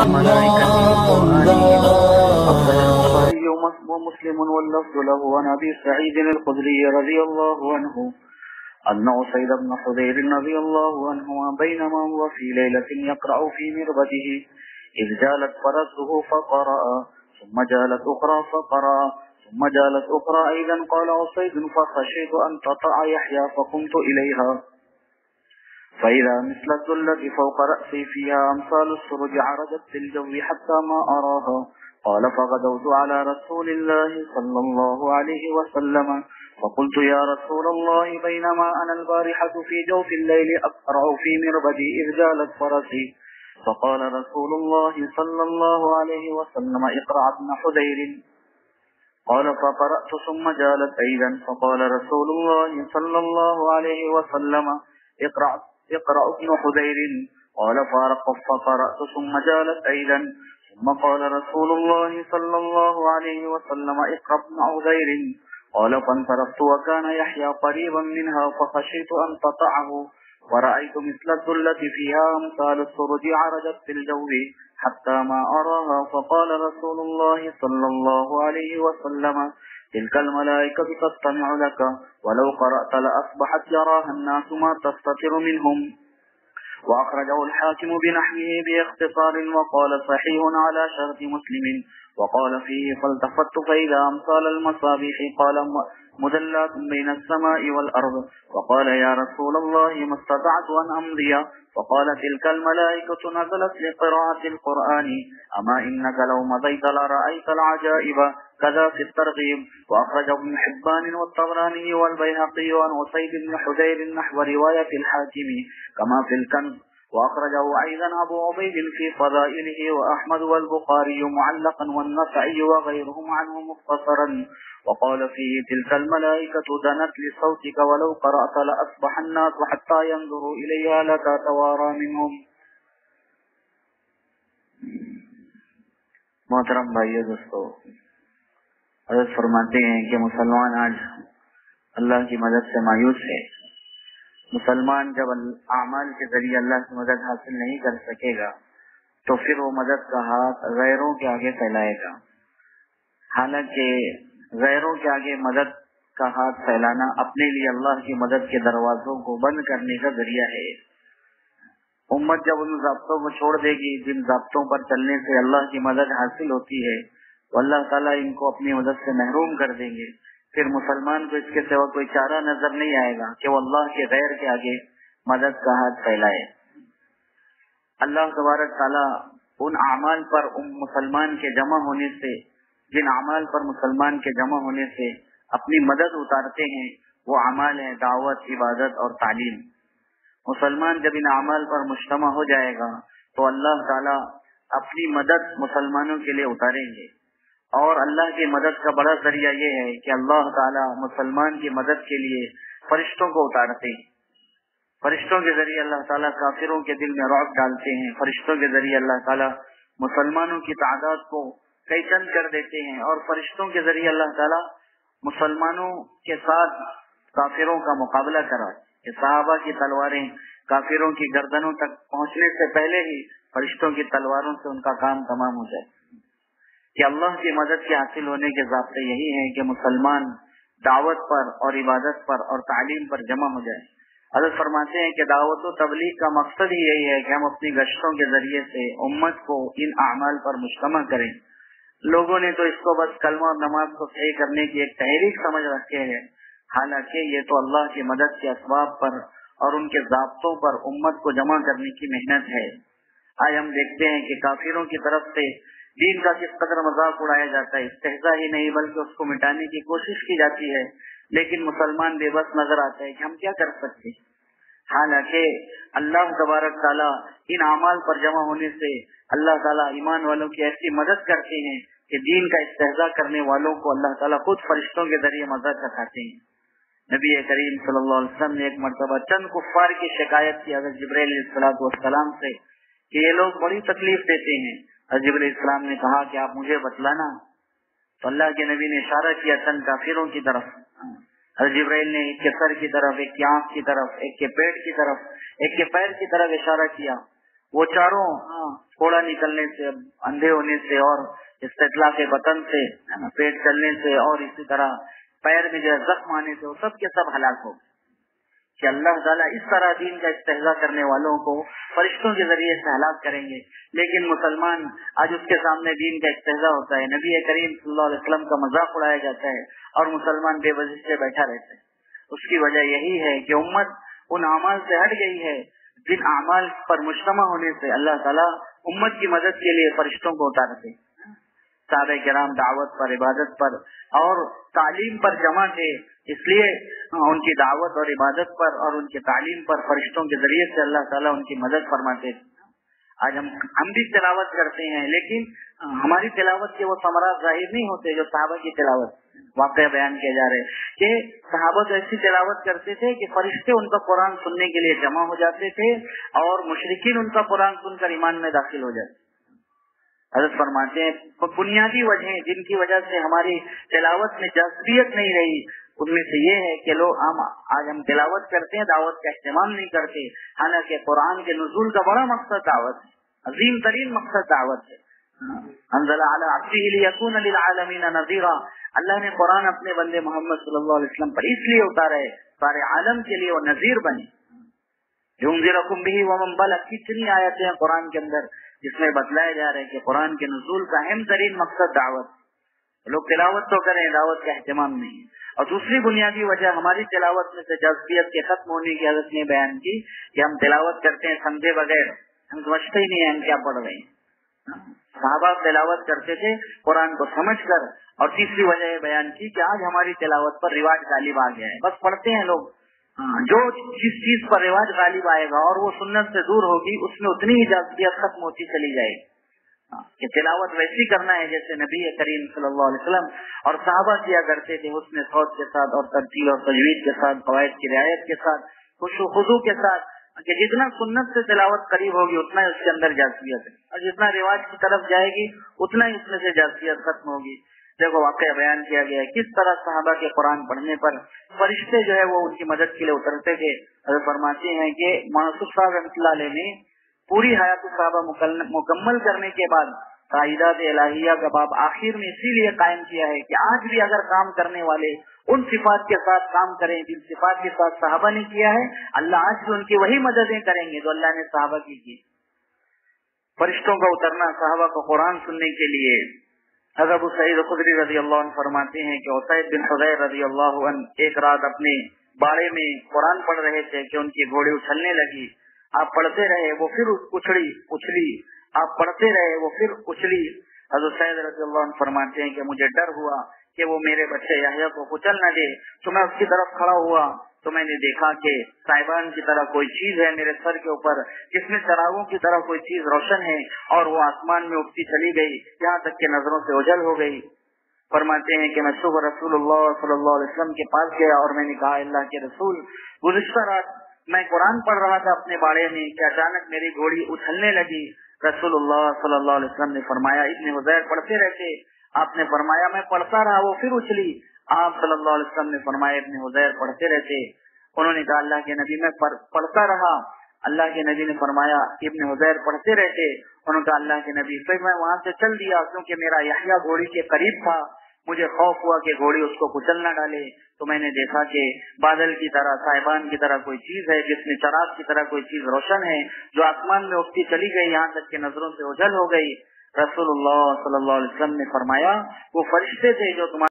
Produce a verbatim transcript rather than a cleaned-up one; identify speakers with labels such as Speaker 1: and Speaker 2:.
Speaker 1: وملائكته وقرآنه. أخرج البخاري ومسلم واللفظ له عن أبي سعيد الخدري رضي الله عنه أن أسيد بن حضير رضي الله عنهما بينما هو في ليلة يقرأ في مربده إذ جالت فرسه فقرأ ثم جالت أخرى فقرأ ثم جالت أخرى أيضا. قال أسيد فخشيت أن تطع يحيى فقمت إليها فإذا مثل الذلة فوق رأسي فيها أمثال السرج عرجت في الجو حتى ما أراها. قال فغدوت على رسول الله صلى الله عليه وسلم فقلت يا رسول الله بينما أنا البارحة في جوف الليل أقرأ في مربدي إذ جالت فرسي. فقال رسول الله صلى الله عليه وسلم اقرأ ابن حذير. قال فقرأت ثم جالت أيضا. فقال رسول الله صلى الله عليه وسلم اقرأ اقرأ ابن حذير. قال فقرأت ثم جالت أيضا. ثم قال رسول الله صلى الله عليه وسلم اقرأ ابن حذير. قال فانصرفت وكان يحيى قريبا منها فخشيت أن تطعه ورأيت مثل الذلة فيها أمثال السرج عرجت في الجو حتى ما أراها. فقال رسول الله صلى الله عليه وسلم تلك الملائكة تستمع لك ولو قرأت لأصبحت يراها الناس ما تستتر منهم. وأخرجه الحاكم بنحوه باختصار وقال صحيح على شرط مسلم. وقال فيه فالتفت فإذا أمثال المصابيح قال مدلات بين السماء والأرض. وقال يا رسول الله ما استطعت أن أمضي. فقال تلك الملائكة نزلت لقراءة القرآن أما إنك لو مضيت لرأيت العجائب. كذا في الترغيب. وأخرجه ابن حبان والطبراني والبيهقي عن أسيد بن حذير نحو رواية الحاكم كما في الكنز. وأخرجه أيضا أبو عبيد في فضائله وأحمد والبخاري معلقا والنسائي وغيرهم عنه مختصرا. وقال فيه تلك الملائكة دنت لصوتك ولو قرأت لأصبح الناس حتى ينظروا إليها لك توارى منهم. محترم بھائیو دوستو، حضرت فرماتے ہیں کہ مسلمان آج اللہ کی مدد سے مایوس ہے. مسلمان جب اعمال کے ذریعے اللہ کی مدد حاصل نہیں کر سکے گا تو پھر وہ مدد کا ہاتھ غیروں کے آگے پھیلائے گا. حالانکہ غیروں کے آگے مدد کا ہاتھ پھیلانا اپنے لیے اللہ کی مدد کے دروازوں کو بند کرنے کا ذریعہ ہے. امت جب ان ضابطوں کو چھوڑ دے گی جن ضابطوں پر چلنے سے اللہ کی مدد حاصل ہوتی ہے تو اللہ تعالیٰ ان کو اپنی مدد سے محروم کر دیں گے. پھر مسلمان کو اس کے سوا کوئی چارہ نظر نہیں آئے گا کہ وہ اللہ کے غیر کے آگے مدد کا ہاتھ پھیلائے. اللہ تبارک تعالیٰ ان اعمال پر ان مسلمان کے جمع ہونے سے جن اعمال پر مسلمان کے جمع ہونے سے اپنی مدد اتارتے ہیں وہ اعمال ہیں دعوت، عبادت اور تعلیم. مسلمان جب ان اعمال پر مجتمع ہو جائے گا تو اللہ تعالیٰ اپنی مدد مسلمانوں کے لیے اتاریں گے. اور اللہ کی مدد کا بڑا ذریعہ یہ ہے کہ اللہ تعالیٰ مسلمان کی مدد کے لیے فرشتوں کو اتارتے ہیں. فرشتوں کے ذریعے اللہ تعالیٰ کافروں کے دل میں رعب ڈالتے ہیں. فرشتوں کے ذریعے اللہ تعالیٰ مسلمانوں کی تعداد کو کئی چند کر دیتے ہیں. اور فرشتوں کے ذریعے اللہ تعالیٰ مسلمانوں کے ساتھ کافروں کا مقابلہ کرا کہ صحابہ کی تلواریں کافروں کی گردنوں تک پہنچنے سے پہلے ہی فرشتوں کی تلواروں سے ان کا کام تمام ہو جائے. کہ اللہ کی مدد کے حاصل ہونے کے ضابطے یہی ہیں کہ مسلمان دعوت پر اور عبادت پر اور تعلیم پر جمع ہو جائے. حضرت فرماتے ہیں کہ دعوت و تبلیغ کا مقصد ہی یہی ہے کہ ہم اپنی گشتوں کے ذریعے سے امت کو ان اعمال پر مجتمع کریں. لوگوں نے تو اس کو بس کلمہ اور نماز کو صحیح کرنے کی ایک تحریک سمجھ رکھے ہیں، حالانکہ یہ تو اللہ کی مدد کے اسباب پر اور ان کے ضابطوں پر امت کو جمع کرنے کی محنت ہے. آج ہم دیکھتے ہیں کہ کافروں کی طرف سے دین کا کس قدر مذاق اڑایا جاتا ہے. استہزاء ہی نہیں بلکہ اس کو مٹانے کی کوشش کی جاتی ہے، لیکن مسلمان بے بس نظر آتا ہے کہ ہم کیا کر سکتے. حالانکہ اللہ تبارک تعالیٰ ان اعمال پر جمع ہونے سے اللہ تعالیٰ ایمان والوں کی ایسی مدد کرتے ہیں کہ دین کا استہزاء کرنے والوں کو اللہ تعالیٰ خود فرشتوں کے ذریعے مدد چکھاتے ہیں. نبی کریم صلی اللہ علیہ وسلم نے ایک مرتبہ چند کفار کی شکایت کی حضرت جبرائیل علیہ الصلوۃ والسلام سے کہ یہ لوگ بڑی تکلیف دیتے ہیں. حضرت جبرائیل علیہ السلام نے کہا کہ آپ مجھے بتلانا. تو اللہ کے نبی نے اشارہ کیا چند کافروں کی طرف. حضرت جبرائیل نے ایک کے سر کی طرف، ایک کی آنکھ کی طرف، ایک کے پیٹ کی طرف، ایک کے پیر کی طرف اشارہ کیا वो चारों फोड़ा निकलने से, अंधे होने से और इस्तितला के बतन से, पेट चलने से और इसी तरह पैर में जो जख्म आने से, वो सब के सब हलाक हो कि अल्लाह ताला इस तरह दीन का इस्तेहजा करने वालों को फरिश्तों के जरिए से हलाक करेंगे। लेकिन मुसलमान आज उसके सामने दीन का इस्तेहजा होता है, नबी करीम सल्लल्लाहु अलैहि वसल्लम का मजाक उड़ाया जाता है और मुसलमान बेवजह से बैठा रहता है। उसकी वजह यही है कि उम्मत उन अमाल से हट गई है जिन अमाल पर मुश्तमा होने से अल्लाह ताला उम्मत की मदद के लिए फरिश्तों को उतारते। साहबे किराम दावत पर, इबादत पर और तालीम पर जमा थे, इसलिए उनकी दावत और इबादत पर और उनके तालीम पर फरिश्तों के जरिए से अल्लाह ताला उनकी मदद फरमाते थे। आज हम हम भी तिलावत करते हैं, लेकिन हमारी तिलावत के वो समरात जाहिर नहीं होते जो सहाबा की तिलावत वाक़या बयान किए जा रहे कि सहाबा तो ऐसी तिलावत करते थे कि फरिश्ते उनका कुरान सुनने के लिए जमा हो जाते थे और मुशरिकीन उनका कुरान सुनकर ईमान में दाखिल हो जाते। हज़रत फरमाते हैं बुनियादी वजह जिनकी वजह से हमारी तिलावत में जज्बियत नहीं रही, उनमें से ये है कि लोग हम आज हम तिलावत करते हैं, दावत का इस्तेमाल नहीं करते, हालांकि कुरान के नुज़ूल का बड़ा मकसद दावत है, अजीम तरीन मकसद दावत है। अंज़ला अला अब्दिही लियकून लिल आलमीन नज़ीरा, अल्लाह ने कुरान अपने बंदे मोहम्मद सल्लल्लाहु अलैहि वसल्लम पर इसलिए उतारा है सारे आलम के लिए वो नज़ीर बने। युनज़िरकुम बिही व मन बलग, कितनी आयतें हैं कुरान के अंदर जिसमें बतलाया जा रहा है कि कुरान के नुज़ूल का अहम तरीन मकसद दावत। लोग तिलावत तो करें, दावत का एहतमाम नहीं। और दूसरी बुनियादी वजह हमारी तिलावत में से जज्बियत के खत्म होने की हज़रत ने बयान की कि हम तिलावत करते हैं समझे बगैर, हम समझते ही नहीं है हम क्या पढ़ रहे हैं। सहाबा तिलावत करते थे कुरान को समझ कर। और तीसरी वजह बयान की कि आज हमारी तिलावत पर रिवाज गालिब आ गया है, बस पढ़ते हैं लोग, जो जिस चीज पर रिवाज गालिब आएगा और वो सुन्नत से दूर होगी उसमें उतनी ही जज्बियत खत्म होती चली जाएगी। कि तिलावत वैसी करना है जैसे नबी करीम सल्लल्लाहु अलैहि वसल्लम और सहाबा किया करते थे, हुस्न सौत के साथ और तरतील और तजवीद के साथ, कवायद की रियायत के साथ, खुशू खुदू के साथ, कि जितना सुन्नत से तिलावत करीब होगी उतना ही उसके अंदर जाज़बियत है, और जितना रिवाज की तरफ जाएगी उतना ही उसमें से जाज़बियत खत्म होगी। देखो वाक़या बयान किया गया है किस तरह सहाबा के कुरान पढ़ने पर फरिश्ते जो है वो उनकी मदद के लिए उतरते थे। हज़रत फरमाते हैं कि मौसूफ साहब रहमतुल्लाह अलैह ने पूरी हयात सहाबा मुकम्मल करने के बाद कायदात इलाहिया का बाब आखिर में इसीलिए कायम किया है कि आज भी अगर काम करने वाले उन सिफात के साथ काम करें जिन सिफात के साथ सहाबा ने किया है, अल्लाह आज भी उनकी वही मददें करेंगे जो अल्लाह ने सहाबा की की। फरिश्तों का उतरना सहाबा को कुरान सुनने के लिए। हज़रत अबू सईद खुदरी रज़ी अल्लाह अन्हु फरमाते हैं कि उसैद बिन हुदैर रज़ी अल्लाह अन्हु एक रात अपने बाड़े में कुरान पढ़ रहे थे कि उनकी घोड़ी उछलने लगी। आप पढ़ते रहे वो फिर उछली उछली आप पढ़ते रहे वो फिर उछली। हज़रत सईद रज़ी अल्लाह अन्हु फरमाते हैं कि मुझे डर हुआ कि वो मेरे बच्चे याह्या को कुचल न दे, तो मैं उसकी तरफ खड़ा हुआ तो मैंने देखा कि साइबान की तरह कोई चीज है मेरे सर के ऊपर, जिसमें चरागों की तरह कोई चीज रोशन है और वो आसमान में उठती चली गई, यहाँ तक कि नजरों से ओझल हो गई। फरमाते हैं कि मैं सुबह रसूलुल्लाह सल्लल्लाहु अलैहि वसल्लम के पास गया और मैंने कहा अल्लाह के रसूल, गुज़िश्ता रात मैं कुरान पढ़ रहा था अपने बाड़े में कि अचानक मेरी घोड़ी उछलने लगी। रसूलुल्लाह सल्लल्लाहु अलैहि वसल्लम ने फरमाया इब्न हुज़ैर पढ़ते रहते, आपने फरमाया मैं पढ़ता रहा वो फिर उछली। आप सल्लल्लाहु अलैहि वसल्लम ने फरमाया इब्न हुज़ैर पढ़ते रहते। उन्होंने कहा अल्लाह के नबी मैं पढ़ता रहा। अल्लाह के नबी ने फरमाया इब्न हुज़ैर पढ़ते रहते। उन्होंने कहा अल्लाह के नबी, फिर मैं वहां से चल दिया क्योंकि मेरा यहया घोड़ी के करीब था, मुझे खौफ हुआ कि घोड़ी उसको कुचल न डाले। तो मैंने देखा कि बादल की तरह साहिबान की तरह कोई चीज है जिसमें चराग की तरह कोई चीज रोशन है जो आसमान में उठती चली गई, यहाँ तक कि नजरों से ओझल हो गई। रसूलुल्लाह सल्लल्लाहु अलैहि वसल्लम ने फरमाया वो फरिश्ते थे जो तुम्हारे